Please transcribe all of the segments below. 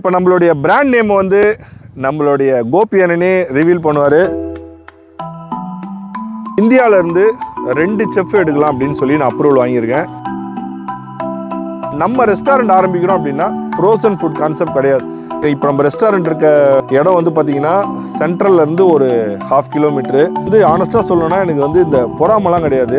இப்போ நம்மளுடைய brand name வந்து நம்மளுடைய கோபி அண்ணனே ரிவீல் பண்ணுவார். இந்தியாவிலேருந்து 2 செஃப் எடுக்கலாம் அப்படின்னு சொல்லி நான் அப்ரூவல் வாங்கியிருக்கேன். நம்ம ரெஸ்டாரண்ட் ஆரம்பிக்கிறோம் அப்படின்னா ஃப்ரோசன் ஃபுட் கான்செப்ட் கிடையாது. இப்போ நம்ம ரெஸ்டாரண்ட் இருக்க இடம் வந்து பார்த்தீங்கன்னா சென்ட்ரல்லேருந்து ஒரு 1/2 கிலோமீட்டரு. வந்து ஆனஸ்ட்டாக சொல்லணும்னா எனக்கு வந்து இந்த பொறாமலாம் கிடையாது.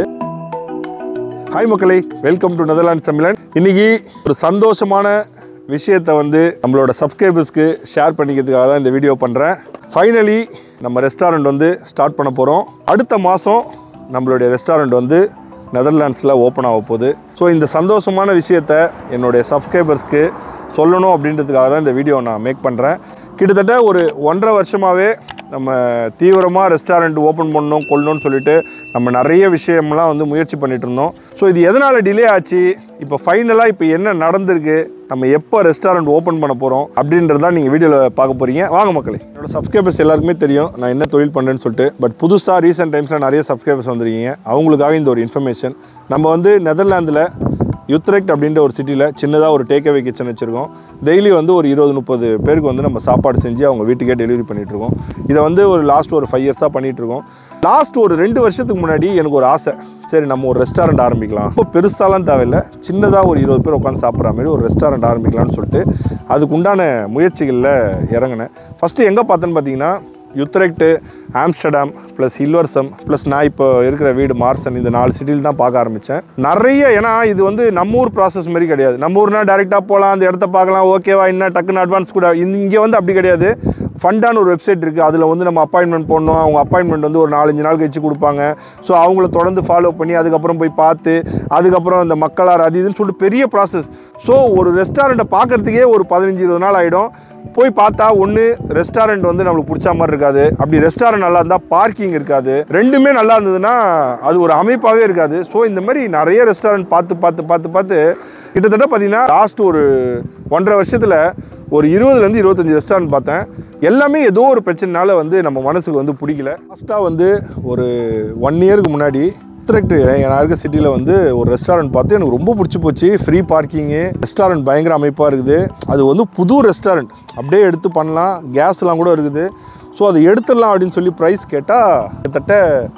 ஹாய் மக்களே, வெல்கம் டு நெதர்லாண்ட்ஸ் தமிழன். இன்றைக்கி ஒரு சந்தோஷமான விஷயத்தை வந்து நம்மளோட சப்ஸ்கிரைபர்ஸ்க்கு ஷேர் பண்ணிக்கிறதுக்காக தான் இந்த வீடியோ பண்ணுறேன். ஃபைனலி நம்ம ரெஸ்டாரண்ட் வந்து ஸ்டார்ட் பண்ண போகிறோம். அடுத்த மாதம் நம்மளுடைய ரெஸ்டாரண்ட் வந்து நெதர்லாண்ட்ஸில் ஓப்பன் ஆக போகுது. ஸோ இந்த சந்தோஷமான விஷயத்தை என்னுடைய சப்ஸ்கிரைபர்ஸ்க்கு சொல்லணும் அப்படின்றதுக்காக தான் இந்த வீடியோ நான் மேக் பண்ணுறேன். கிட்டத்தட்ட ஒரு 1.5 வருஷமாகவே நம்ம தீவிரமாக ரெஸ்டாரண்ட் ஓப்பன் பண்ணணும் கொள்ளணும்னு சொல்லிட்டு நம்ம நிறைய விஷயம்லாம் வந்து முயற்சி பண்ணிகிட்டு இருந்தோம். ஸோ இது எதனால் டிலே ஆச்சு, இப்போ ஃபைனலாக இப்போ என்ன நடந்திருக்கு, நம்ம எப்போ ரெஸ்டாரண்ட் ஓப்பன் பண்ண போகிறோம் அப்படின்றதான் நீங்கள் வீடியோவில் பார்க்க போகிறீங்க. வாங்க மக்களே. என்னோட சப்ஸ்கிரைபர்ஸ் எல்லாருக்குமே தெரியும் நான் என்ன தொழில் பண்ணுறேன்னு சொல்லிட்டு. பட் புதுசாக ரீசெண்ட் டைம்ஸில் நிறைய சப்ஸ்கிரைபர்ஸ் வந்துருக்கீங்க. அவங்களுக்காக இந்த ஒரு இன்ஃபர்மேஷன். நம்ம வந்து நெதர்லாந்தில் யுத்ரெக்ட் அப்படின்ற ஒரு சிட்டியில் சின்னதாக ஒரு டேக்அவே கிச்சன் வச்சுருக்கோம். டெய்லி வந்து ஒரு 20-30 பேருக்கு வந்து நம்ம சாப்பாடு செஞ்சு அவங்க வீட்டுக்கே டெலிவரி பண்ணிகிட்ருக்கோம். இதை வந்து ஒரு லாஸ்ட் ஒரு 5 இயர்ஸாக பண்ணிகிட்ருக்கோம். லாஸ்ட் ஒரு 2 வருஷத்துக்கு முன்னாடி எனக்கு ஒரு ஆசை, சரி நம்ம ஒரு ரெஸ்டாரண்ட் ஆரம்பிக்கலாம். இப்போ பெருசாலாம் தேவையில்லை, சின்னதாக ஒரு 20 பேர் உட்காந்து சாப்பிட்ற மாதிரி ஒரு ரெஸ்டாரண்ட் ஆரம்பிக்கலாம்னு சொல்லிட்டு அதுக்கு உண்டான முயற்சிகளில் இறங்கினேன். ஃபஸ்ட்டு எங்கே பார்த்தேன்னு பார்த்தீங்கன்னா Utrecht, Amsterdam plus Hilversum plus நான் இப்போ இருக்கிற வீடு மார்சன், இந்த 4 சிட்டியில் தான் பார்க்க ஆரம்பித்தேன். நிறைய, ஏன்னா இது வந்து நம்ம ஊர் ப்ராசஸ் மாதிரி கிடையாது. நம்ம ஊர்னா டேரெக்டாக போகலாம், அந்த இடத்த பார்க்கலாம், ஓகேவா என்ன டக்குன்னு அட்வான்ஸ் கூட. இங்கே வந்து அப்படி கிடையாது. ஃபண்டான ஒரு வெப்சைட் இருக்குது, அதில் வந்து நம்ம அப்பாயின்மெண்ட் போடணும். அவங்க அப்பாயின்மெண்ட் வந்து ஒரு 4-5 நாள் கழிச்சு கொடுப்பாங்க. ஸோ அவங்கள தொடர்ந்து ஃபாலோ பண்ணி அதுக்கப்புறம் போய் பார்த்து அதுக்கப்புறம் இந்த மக்களார் அது இதுன்னு சொல்லிட்டு பெரிய ப்ராசஸ். ஸோ ஒரு ரெஸ்டாரண்ட்டை பார்க்குறதுக்கே ஒரு 15-20 நாள் ஆகிடும். போய் பார்த்தா ஒன்று ரெஸ்டாரண்ட் வந்து நம்மளுக்கு பிடிச்ச மாதிரி இருக்காது, அப்படி ரெஸ்டாரண்ட் நல்லா இருந்தால் பார்க்கிங் இருக்காது, ரெண்டுமே நல்லா இருந்ததுன்னா அது ஒரு அமைப்பாகவே இருக்காது. ஸோ இந்த மாதிரி நிறைய ரெஸ்டாரண்ட் பார்த்து கிட்டத்தட்ட பார்த்தீங்கன்னா லாஸ்ட் ஒரு 1.5 வருஷத்தில் ஒரு 20-25 ரெஸ்டாரண்ட் பார்த்தேன். எல்லாமே ஏதோ ஒரு பிரச்சனைனால வந்து நம்ம மனசுக்கு வந்து பிடிக்கல. லாஸ்ட்டாக வந்து ஒரு 1 இயருக்கு முன்னாடி யுத்ரெக்ட் நான் இருக்க சிட்டியில் வந்து ஒரு ரெஸ்டாரண்ட் பார்த்து எனக்கு ரொம்ப பிடிச்சி போச்சு. ஃப்ரீ பார்க்கிங்கு, ரெஸ்டாரண்ட் பயங்கர அமைப்பாக இருக்குது. அது வந்து புது ரெஸ்டாரண்ட், அப்படியே எடுத்து பண்ணலாம், கேஸ்லாம் கூட இருக்குது. ஸோ அதை எடுத்துடலாம் அப்படின்னு சொல்லி ப்ரைஸ் கேட்டால் கிட்டத்தட்ட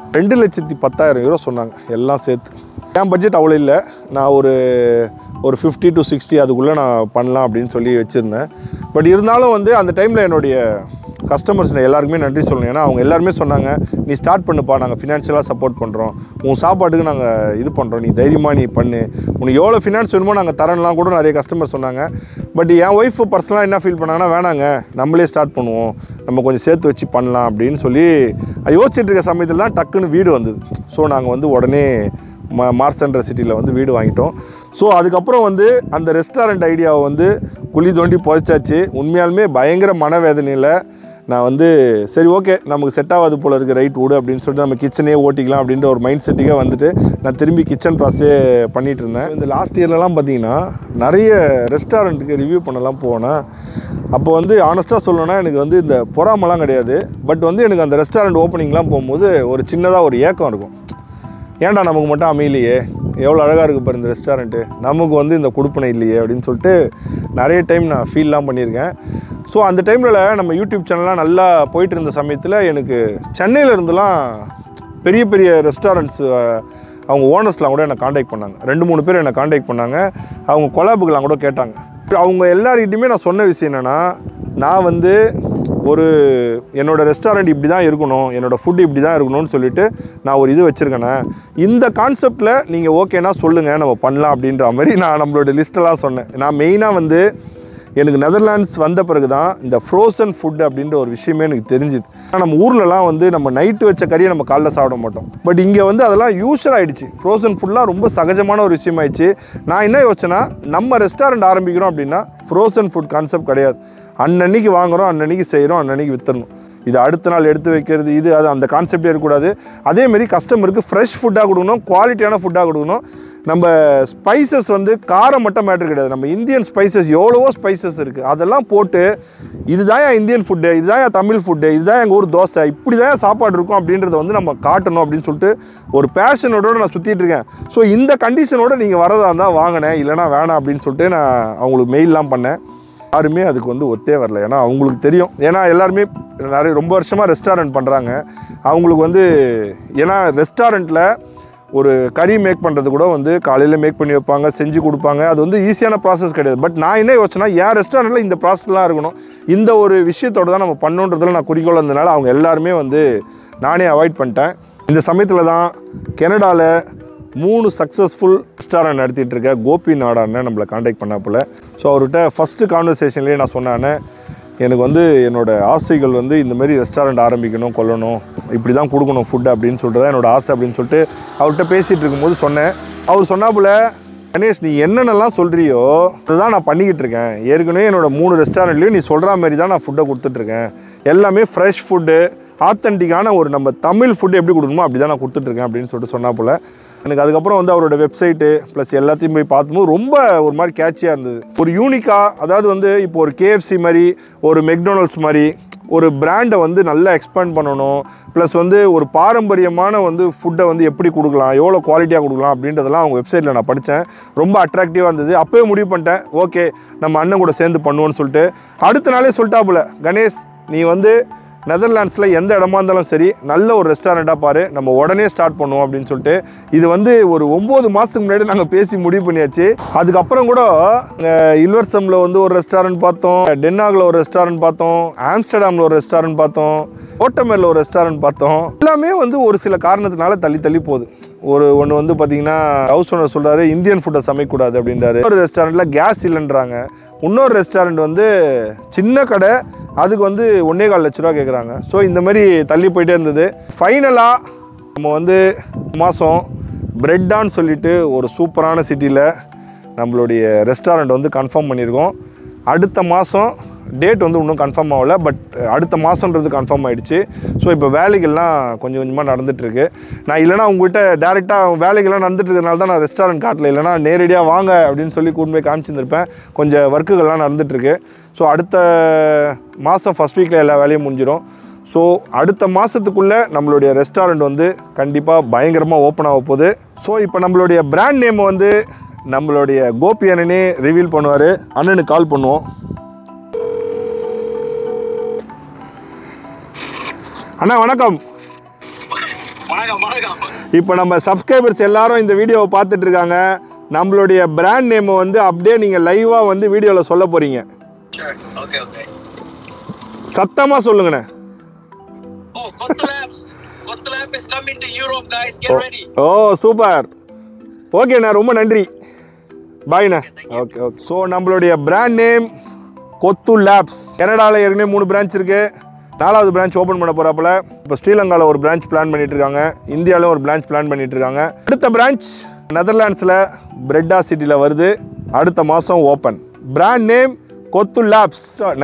2,10,000 யூரோ சொன்னாங்க எல்லாம் சேர்த்து. என் பட்ஜெட் அவ்வளோ இல்லை, நான் ஒரு 50 to 60 அதுக்குள்ளே நான் பண்ணலாம் அப்படின்னு சொல்லி வச்சுருந்தேன். பட் இருந்தாலும் வந்து அந்த டைமில் என்னுடைய கஸ்டமர்ஸ் எல்லாருக்குமே நன்றி சொல்லணும். ஏன்னா அவங்க எல்லாருமே சொன்னாங்க, நீ ஸ்டார்ட் பண்ணுப்பா, நாங்கள் ஃபினான்ஷியலாக சப்போர்ட் பண்ணுறோம், உன் சாப்பாட்டுக்கு நாங்கள் இது பண்ணுறோம், நீ தைரியமாக நீ பண்ணு, உனக்கு எவ்வளோ ஃபினான்ஸ் வேணுமோ நாங்கள் தரலாம் கூட நிறைய கஸ்டமர் சொன்னாங்க. பட் என் ஒய்ஃப் பர்சனலாக என்ன ஃபீல் பண்ணாங்கன்னா, வேணாங்க நம்மளே ஸ்டார்ட் பண்ணுவோம், நம்ம கொஞ்சம் சேர்த்து வச்சு பண்ணலாம் அப்படின்னு சொல்லி யோசிச்சுட்டு இருக்க சமயத்தில் தான் டக்குன்னு வீடு வந்தது. ஸோ நாங்கள் வந்து உடனே மார்சன்ற சிட்டியில் வந்து வீடு வாங்கிட்டோம். ஸோ அதுக்கப்புறம் வந்து அந்த ரெஸ்டாரண்ட் ஐடியாவை வந்து குழி தோண்டி புதைச்சாச்சு. உண்மையாலுமே பயங்கர மனவேதனையில் நான் வந்து சரி ஓகே நமக்கு செட் ஆகாது போல் இருக்குது, ரைட் விடு அப்படின்னு சொல்லிட்டு நம்ம கிச்சனே ஓட்டிக்கலாம் அப்படின்ற ஒரு மைண்ட் செட்டுக்கே வந்துட்டு நான் திரும்பி கிச்சன் ப்ராஸே பண்ணிகிட்டு இருந்தேன். இந்த லாஸ்ட் இயர்லலாம் பார்த்திங்கன்னா நிறைய ரெஸ்டாரண்ட்டுக்கு ரிவ்யூ பண்ணலாம் போனேன். அப்போ வந்து ஆனஸ்ட்டாக சொல்லணும்னா எனக்கு வந்து இந்த பொறாமலாம் கிடையாது. பட் வந்து எனக்கு அந்த ரெஸ்டாரண்ட் ஓப்பனிங்லாம் போகும்போது ஒரு சின்னதாக ஒரு ஏக்கம் இருக்கும். ஏன்டா நமக்கு மட்டும் அமையலையே, எவ்வளோ அழகாக இருக்குது பாரு இந்த ரெஸ்டாரண்ட்டு, நமக்கு வந்து இந்த கொடுப்பனை இல்லையே அப்படின்னு சொல்லிட்டு நிறைய டைம் நான் ஃபீல்லாம் பண்ணியிருக்கேன். ஸோ அந்த டைமில் நம்ம யூடியூப் சேனல்லாம் நல்லா போயிட்டு இருந்த சமயத்தில் எனக்கு சென்னையில் இருந்துலாம் பெரிய பெரிய ரெஸ்டாரண்ட்ஸ் அவங்க ஓனர்ஸ்லாம் கூட என்னை காண்டாக்ட் பண்ணாங்க. 2-3 பேர் என்னை காண்டாக்ட் பண்ணாங்க. அவங்க கொலாபுக்கெலாம் கூட கேட்டாங்க. அவங்க எல்லார்கிட்டையுமே நான் சொன்ன விஷயம் என்னென்னா, நான் வந்து ஒரு என்னோடய ரெஸ்டாரண்ட் இப்படி தான் இருக்கணும், என்னோடய ஃபுட் இப்படி தான் இருக்கணும்னு சொல்லிவிட்டு நான் ஒரு இது வச்சுருக்கேண்ணே, இந்த கான்செப்டில் நீங்கள் ஓகேனா சொல்லுங்கள் நம்ம பண்ணலாம் அப்படின்ற மாதிரி நான் நம்மளோட லிஸ்ட்டெல்லாம் சொன்னேன். நான் மெயினாக வந்து எனக்கு நெதர்லாண்ட்ஸ் வந்த பிறகு தான் இந்த ஃப்ரோசன் ஃபுட் அப்படின்ற ஒரு விஷயமே எனக்கு தெரிஞ்சுது. நம்ம ஊர்லலாம் வந்து நம்ம நைட்டு வச்ச கறியை நம்ம காலைல சாப்பிட மாட்டோம். பட் இங்கே வந்து அதெல்லாம் யூஸ்வல் ஆகிடுச்சு. ஃப்ரோசன் ஃபுட்லாம் ரொம்ப சகஜமான ஒரு விஷயம் ஆயிடுச்சு. நான் என்ன யோசிச்சேன்னா, நம்ம ரெஸ்டாரண்ட் ஆரம்பிக்கிறோம் அப்படின்னா ஃப்ரோசன் ஃபுட் கான்செப்ட் கிடையாது. அன்னன்னைக்கு வாங்குகிறோம், அன்னன்னைக்கு செய்கிறோம், அன்னன்னைக்கு விற்றுறணும். இது அடுத்த நாள் எடுத்து வைக்கிறது இது அது அந்த கான்செப்டே இருக்கக்கூடாது. அதேமாரி கஸ்டமருக்கு ஃப்ரெஷ் ஃபுட்டாக கொடுக்கணும், குவாலிட்டியான ஃபுட்டாக கொடுக்கணும். நம்ம ஸ்பைசஸ் வந்து காரம் மட்டும் மேட்ரு கிடையாது. நம்ம இந்தியன் ஸ்பைசஸ் எவ்வளவோ ஸ்பைசஸ் இருக்குது, அதெல்லாம் போட்டு இதுதான் என் இந்தியன் ஃபுட்டு, இதுதான் என் தமிழ் ஃபுட்டு, இதுதான் எங்கள் ஊர் தோசை, இப்படி தான் சாப்பாடு இருக்கும் அப்படின்றத வந்து நம்ம காட்டணும் அப்படின்னு சொல்லிட்டு ஒரு பேஷனோட நான் சுற்றிட்டு இருக்கேன். ஸோ இந்த கண்டிஷனோடு நீங்கள் வரதா இருந்தால் வாங்கினேன், இல்லைனா வேணாம் அப்படின்னு சொல்லிட்டு நான் அவங்களுக்கு மெயிலெலாம் பண்ணேன். யாருமே அதுக்கு வந்து ஒத்தே வரல. ஏன்னா அவங்களுக்கு தெரியும், ஏன்னா எல்லாருமே நிறைய ரொம்ப வருஷமாக ரெஸ்டாரண்ட் பண்ணுறாங்க. அவங்களுக்கு வந்து ஏன்னா ரெஸ்டாரண்ட்டில் ஒரு கறி மேக் பண்ணுறது கூட வந்து காலையில் மேக் பண்ணி வைப்பாங்க, செஞ்சு கொடுப்பாங்க. அது வந்து ஈஸியான ப்ராசஸ் கிடையாது. பட் நான் என்ன யோசிச்சேன்னா, என் ரெஸ்டாரண்ட்டில் இந்த ப்ராசஸ்லாம் இருக்கணும், இந்த ஒரு விஷயத்தோடு தான் நம்ம பண்ணுன்றதுல நான் குறிக்கோள் இருந்ததுனால அவங்க எல்லாருமே வந்து நானே அவாய்ட் பண்ணிட்டேன். இந்த சமயத்தில் தான் கனடாவில் 3 சக்ஸஸ்ஃபுல் ரெஸ்டாரண்ட் நடத்திட்டு இருக்க கோபி நாடான்னு நம்மளை காண்டாக்ட் பண்ணாப்புல. ஸோ அவர்கிட்ட ஃபஸ்ட்டு கான்வர்சேஷன்லேயே நான் சொன்னானே, எனக்கு வந்து என்னோடய ஆசைகள் வந்து இந்தமாரி ரெஸ்டாரண்ட் ஆரம்பிக்கணும், கொள்ளணும், இப்படி தான் கொடுக்கணும் ஃபுட்டு அப்படின்னு சொல்லிட்டு என்னோடய ஆசை அப்படின்னு சொல்லிட்டு அவர்கிட்ட பேசிகிட்டு இருக்கும்போது சொன்னேன். அவர் சொன்னாப்புல, கணேஷ் நீ என்னென்னலாம் சொல்கிறியோ அதுதான் நான் பண்ணிக்கிட்டு இருக்கேன். ஏற்கனவே என்னோடய 3 ரெஸ்டாரண்ட்லேயும் நீ சொல்கிற மாதிரி தான் நான் ஃபுட்டை கொடுத்துட்ருக்கேன். எல்லாமே ஃப்ரெஷ் ஃபுட்டு, ஆத்தென்டிக்கான ஒரு நம்ம தமிழ் ஃபுட்டு எப்படி கொடுக்கணுமோ அப்படி தான் நான் கொடுத்துட்ருக்கேன் அப்படின்னு சொல்லிட்டு சொன்னாப்புல. எனக்கு அதுக்கப்புறம் வந்து அவரோட வெப்சைட்டு ப்ளஸ் எல்லாத்தையும் போய் பார்க்கும்போது ரொம்ப ஒரு மாதிரி கேட்சியாக இருந்தது. ஒரு யூனிக்காக, அதாவது வந்து இப்போ ஒரு KFC மாதிரி, ஒரு மெக்டொனால்ட்ஸ் மாதிரி ஒரு பிராண்டை வந்து நல்லா எக்ஸ்பேண்ட் பண்ணணும். ப்ளஸ் வந்து ஒரு பாரம்பரியமான வந்து ஃபுட்டை வந்து எப்படி கொடுக்கலாம், எவ்வளோ குவாலிட்டியாக கொடுக்கலாம் அப்படின்றதெல்லாம் அவங்க வெப்சைட்டில் நான் படித்தேன். ரொம்ப அட்ராக்டிவாக இருந்தது. அப்போயே முடிவு பண்ணிட்டேன், ஓகே நம்ம அண்ணன் கூட சேர்ந்து பண்ணுவோன்னு சொல்லிட்டு. அடுத்த நாளே சொல்லிட்டாப்புல, கணேஷ் நீ வந்து நெதர்லாண்ட்ஸில் எந்த இடமா இருந்தாலும் சரி நல்ல ஒரு ரெஸ்டாரண்ட்டாக பாரு, நம்ம உடனே ஸ்டார்ட் பண்ணுவோம் அப்படின்னு சொல்லிட்டு. இது வந்து ஒரு 9 மாதத்துக்கு முன்னாடி நாங்கள் பேசி முடிவு பண்ணியாச்சு. அதுக்கப்புறம் கூட இல்வர்சமில் வந்து ஒரு ரெஸ்டாரண்ட் பார்த்தோம், டென்னாகில் ஒரு ரெஸ்டாரண்ட் பார்த்தோம், ஆம்ஸ்டர்டாமில் ஒரு ரெஸ்டாரண்ட் பார்த்தோம், ஓட்டமேரில் ஒரு ரெஸ்டாரண்ட் பார்த்தோம். எல்லாமே வந்து ஒரு சில காரணத்தினால தள்ளி போகுது. ஒன்று வந்து பார்த்தீங்கன்னா ஹவுஸ் ஓனர் சொல்கிறாரு இந்தியன் ஃபுட்டை சமைக்கக்கூடாது அப்படின்றாரு. ஒரு ரெஸ்டாரண்ட்டில் கேஸ் இல்லைன்றாங்க. இன்னொரு ரெஸ்டாரண்ட் வந்து சின்ன கடை, அதுக்கு வந்து 1.25 லட்ச ரூபா கேட்குறாங்க. ஸோ இந்த மாதிரி தள்ளி போயிட்டே இருந்தது. ஃபைனலாக நம்ம வந்து மாதம் பிரெட்டான்னு சொல்லிட்டு ஒரு சூப்பரான சிட்டியில் நம்மளுடைய ரெஸ்டாரண்ட் வந்து கன்ஃபார்ம் பண்ணியிருக்கோம். அடுத்த மாதம் டேட் வந்து இன்னும் கன்ஃபார்ம் ஆகலை, பட் அடுத்த மாதன்றது கன்ஃபார்ம் ஆகிடுச்சு. ஸோ இப்போ வேலைகள்லாம் கொஞ்சம் கொஞ்சமாக நடந்துகிட்ருக்கு. நான் இல்லைனா உங்கள்கிட்ட டேரெக்டாக வேலைகள்லாம் நடந்துகிட்ருக்கிறதுனால தான் நான் ரெஸ்டாரண்ட் காட்டல, இல்லைனா நேரடியாக வாங்க அப்படின்னு சொல்லி கூட்டு போய் காமிச்சிருந்துருப்பேன். கொஞ்சம் ஒர்க்குகள்லாம் நடந்துகிட்ருக்கு. ஸோ அடுத்த மாதம் ஃபஸ்ட் வீக்கில் எல்லா வேலையும் முடிஞ்சிடும். ஸோ அடுத்த மாதத்துக்குள்ளே நம்மளுடைய ரெஸ்டாரண்ட் வந்து கண்டிப்பாக பயங்கரமாக ஓப்பன் ஆக போகுது. ஸோ இப்போ நம்மளுடைய பிராண்ட் நேமை வந்து நம்மளுடைய கோபி அண்ணனே ரிவீல் பண்ணுவார். அண்ணனுக்கு கால் பண்ணுவோம். அண்ணா வணக்கம். இப்போ நம்ம சப்ஸ்கிரைபர்ஸ் எல்லாரும் இந்த வீடியோவை பார்த்துட்டு இருக்காங்க. நம்மளுடைய பிராண்ட் நேமை வந்து அப்படியே நீங்கள் லைவாக வந்து வீடியோவில் சொல்ல போகிறீங்க. சத்தமாக சொல்லுங்கண்ணே. ஓ சூப்பர், ஓகேண்ணா, ரொம்ப நன்றி, பாய்ண்ணா. ஓகே. ஸோ நம்மளுடைய பிராண்ட் நேம் கொத்து லேப்ஸ். கனடாவில் ஏற்கனவே 3 பிரான்ச் இருக்குது. 4வது பிரான்ச் ஓப்பன் பண்ண போகிறாப்புல. இப்போ ஸ்ரீலங்காவில் ஒரு பிரான்ச் பிளான் பண்ணிட்டு இருக்காங்க, இந்தியாவிலும் ஒரு பிரான்ச் பிளான் பண்ணிட்டு இருக்காங்க. அடுத்த பிரான்ச் நெதர்லாண்ட்ஸில் பிரெட்டா சிட்டியில் வருது. அடுத்த மாதம் open. Brand name Kothu labs.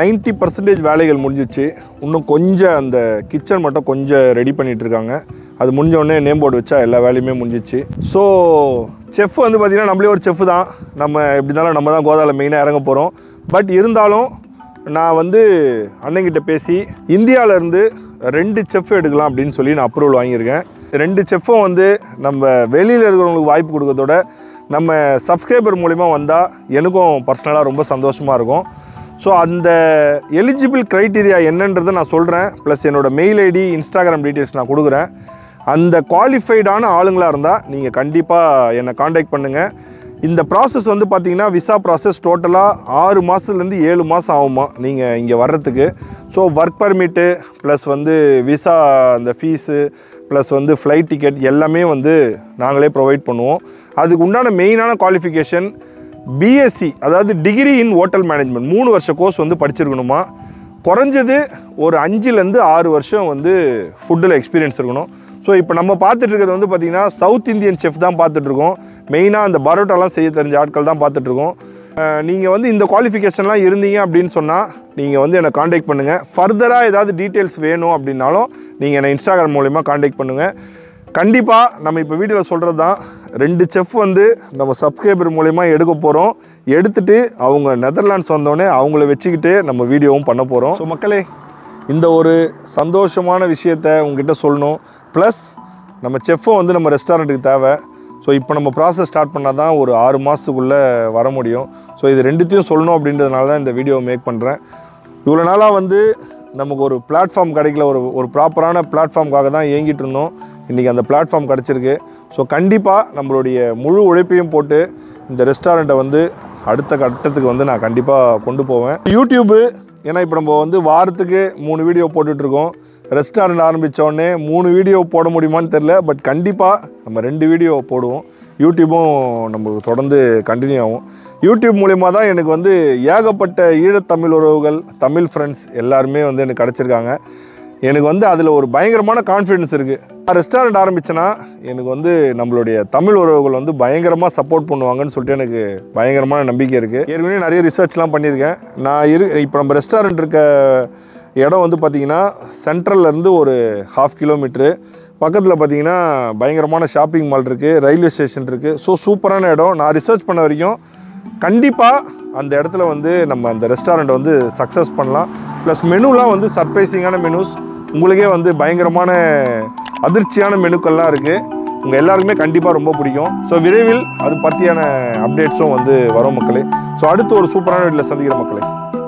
90% வேலைகள் முடிஞ்சிச்சு. இன்னும் கொஞ்சம் அந்த கிச்சன் மட்டும் கொஞ்சம் ரெடி பண்ணிகிட்டு இருக்காங்க. அது முடிஞ்சோடனே நேம் போர்டு வச்சா எல்லா வேலையுமே முடிஞ்சிச்சு. ஸோ செஃப் வந்து பார்த்திங்கன்னா நம்மளே ஒரு செஃப் தான். நம்ம எப்படி இருந்தாலும் நம்ம தான் கோதாவில் மெயினாக இறங்க போகிறோம். பட் இருந்தாலும் நான் வந்து அண்ணங்கிட்ட பேசி இந்தியாவிலேருந்து 2 செஃப் எடுக்கலாம் அப்படின்னு சொல்லி நான் அப்ரூவல் வாங்கியிருக்கேன். 2 செஃப்பும் வந்து நம்ம வெளியில் இருக்கிறவங்களுக்கு வாய்ப்பு கொடுக்கறதோட நம்ம சப்ஸ்கிரைபர் மூலிமா வந்தால் எனக்கும் பர்சனலாக ரொம்ப சந்தோஷமாக இருக்கும். ஸோ அந்த எலிஜிபிள் க்ரைட்டீரியா என்னன்றதை நான் சொல்கிறேன். ப்ளஸ் என்னோடய மெயில் ஐடி, இன்ஸ்டாகிராம் டீட்டெயில்ஸ் நான் கொடுக்குறேன். அந்த குவாலிஃபைடான ஆளுங்களாக இருந்தால் நீங்கள் கண்டிப்பாக என்னை காண்டாக்ட் பண்ணுங்கள். இந்த ப்ராசஸ் வந்து பார்த்திங்கன்னா விசா ப்ராசஸ் டோட்டலாக 6 மாதத்துலேருந்து 7 மாதம் ஆகுமா நீங்கள் இங்கே வர்றதுக்கு. ஸோ ஒர்க் பர்மிட்டு ப்ளஸ் வந்து விசா அந்த ஃபீஸு ப்ளஸ் வந்து ஃப்ளைட் டிக்கெட் எல்லாமே வந்து நாங்களே ப்ரொவைட் பண்ணுவோம். அதுக்கு உண்டான மெயினான குவாலிஃபிகேஷன் பிஎஸ்சி, அதாவது டிகிரி இன் ஹோட்டல் மேனேஜ்மெண்ட் 3 வருஷ கோர்ஸ் வந்து படிச்சிருக்கணுமா. குறைஞ்சது ஒரு 5லேருந்து 6 வருஷம் வந்து ஃபுட்டில் எக்ஸ்பீரியன்ஸ் இருக்கணும். ஸோ இப்போ நம்ம பார்த்துட்டு இருக்கிறது வந்து பார்த்திங்கன்னா சவுத் இந்தியன் செஃப் தான் பார்த்துட்ருக்கோம். மெயினாக அந்த பரோட்டாலாம் செய்ய தெரிஞ்ச ஆட்கள் தான் பார்த்துட்ருக்கோம். நீங்கள் வந்து இந்த குவாலிஃபிகேஷன்லாம் இருந்தீங்க அப்படின்னு சொன்னால் நீங்கள் வந்து என்னை காண்டாக்ட் பண்ணுங்கள். ஃபர்தராக ஏதாவது டீட்டெயில்ஸ் வேணும் அப்படின்னாலும் நீங்கள் என்னை இன்ஸ்டாகிராம் மூலிமா காண்டாக்ட் பண்ணுங்கள். கண்டிப்பாக நம்ம இப்போ வீடியோவில் சொல்கிறது தான், 2 செஃப் வந்து நம்ம சப்ஸ்கிரைபர் மூலிமா எடுக்க போகிறோம். எடுத்துகிட்டு அவங்க நெதர்லாண்ட்ஸ் வந்தோடனே அவங்கள வச்சுக்கிட்டு நம்ம வீடியோவும் பண்ண போகிறோம். ஸோ மக்களே, இந்த ஒரு சந்தோஷமான விஷயத்தை உங்ககிட்ட சொல்லணும். ப்ளஸ் நம்ம செஃப்பும் வந்து நம்ம ரெஸ்டாரண்ட்டுக்கு தேவை. ஸோ இப்போ நம்ம ப்ராசஸ் ஸ்டார்ட் பண்ணால் தான் ஒரு 6 மாதத்துக்குள்ளே வர முடியும். ஸோ இது ரெண்டுத்தையும் சொல்லணும் அப்படின்றதுனால தான் இந்த வீடியோவை மேக் பண்ணுறேன். இவ்வளோ நாளாக வந்து நமக்கு ஒரு பிளாட்ஃபார்ம் கிடைக்கல, ஒரு ப்ராப்பரான பிளாட்ஃபார்முக்காக தான் இயங்கிட்டு இருந்தோம். இன்றைக்கி அந்த பிளாட்ஃபார்ம் கிடச்சிருக்கு. ஸோ கண்டிப்பாக நம்மளுடைய முழு உழைப்பையும் போட்டு இந்த ரெஸ்டாரண்ட்டை வந்து அடுத்த கட்டத்துக்கு வந்து நான் கண்டிப்பாக கொண்டு போவேன். யூடியூப்பு ஏன்னா இப்போ நம்ம வந்து வாரத்துக்கு 3 வீடியோ போட்டுட்ருக்கோம். ரெஸ்டாரண்ட் ஆரம்பித்தோடனே 3 வீடியோ போட முடியுமான்னு தெரில. பட் கண்டிப்பாக நம்ம 2 வீடியோ போடுவோம். யூடியூப்பும் நம்மளுக்கு தொடர்ந்து கண்டினியூ ஆகும். யூடியூப் மூலிமா தான் எனக்கு வந்து ஏகப்பட்ட ஈழத்தமிழ் உறவுகள், தமிழ் ஃப்ரெண்ட்ஸ் எல்லாருமே வந்து எனக்கு கிடச்சிருக்காங்க. எனக்கு வந்து அதில் ஒரு பயங்கரமான கான்ஃபிடென்ஸ் இருக்குது. ரெஸ்டாரண்ட் ஆரம்பித்தேன்னா எனக்கு வந்து நம்மளுடைய தமிழ் உறவுகள் வந்து பயங்கரமாக சப்போர்ட் பண்ணுவாங்கன்னு சொல்லிட்டு எனக்கு பயங்கரமான நம்பிக்கை இருக்குது. ஏற்கனவே நிறைய ரிசர்ச்லாம் பண்ணியிருக்கேன். இப்போ நம்ம ரெஸ்டாரண்ட் இருக்க இடம் வந்து பார்த்திங்கன்னா சென்ட்ரல்லேருந்து ஒரு 1/2 கிலோமீட்ரு பக்கத்தில் பார்த்திங்கன்னா பயங்கரமான ஷாப்பிங் மால் இருக்குது, ரயில்வே ஸ்டேஷன் இருக்குது. ஸோ சூப்பரான இடம். நான் ரிசர்ச் பண்ண வரைக்கும் கண்டிப்பாக அந்த இடத்துல வந்து நம்ம அந்த ரெஸ்டாரண்ட் வந்து சக்ஸஸ் பண்ணலாம். ப்ளஸ் மெனுலாம் வந்து சர்ப்ரைசிங்கான மெனுஸ், உங்களுக்கே வந்து பயங்கரமான அதிர்ச்சியான மெனுக்கள்லாம் இருக்குது. உங்கள் எல்லாருக்குமே கண்டிப்பாக ரொம்ப பிடிக்கும். ஸோ விரைவில் அது பற்றியான அப்டேட்ஸும் வந்து வரும் மக்களே. ஸோ அடுத்து ஒரு சூப்பரான வீட்டில் சந்திக்கிற மக்களே.